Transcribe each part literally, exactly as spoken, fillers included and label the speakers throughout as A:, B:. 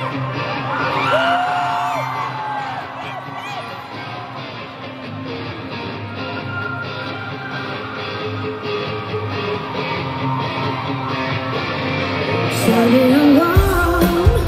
A: Standing alone,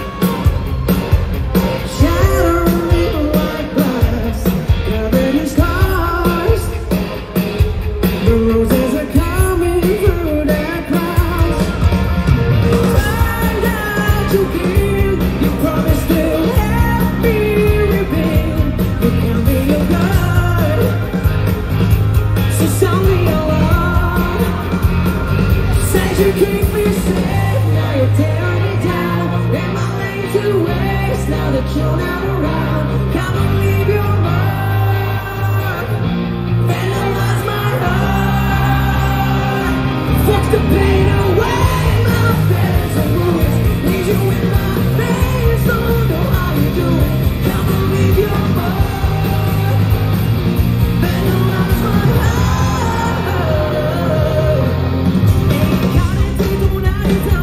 A: shattering the white glass, covered in scars. The roses are coming through the crowds. Find out you give, you promised to help me rebuild. You can't be your blood, so sound me alarm. Said you keep me safe. You're tearing me down, am I late to waste now that you're not around? Come and leave your mark, vandalize my heart. Fuck the pain away, my fears and wounds. Need you in my face, don't know how you do it. Come and leave your mark, vandalize my heart. Ain't counting to do now.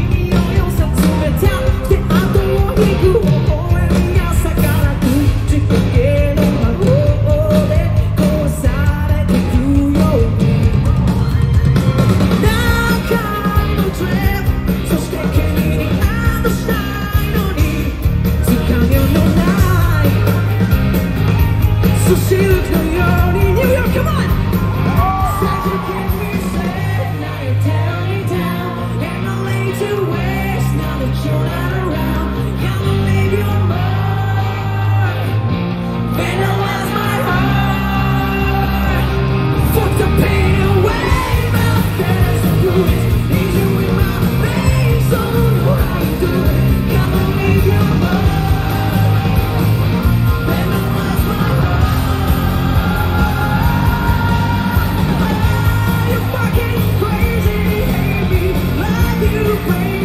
A: So she looks no you're in New York, come on! Said you keep me safe, now you're tearing me down. Am I late to waste now that you're not around? Come and leave your mark, vandalize my heart. Fuck the pain away, my fears and bruises. Need you in my face, don't know how you do it. Come and leave your mark, vandalize my heart. Fucking crazy, hate me like you crazy.